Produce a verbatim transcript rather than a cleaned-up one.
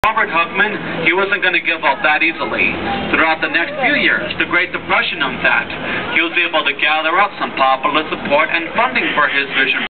Robert Hookman, he wasn't going to give up that easily. Throughout the next few years, the Great Depression, in fact, he was able to gather up some popular support and funding for his vision.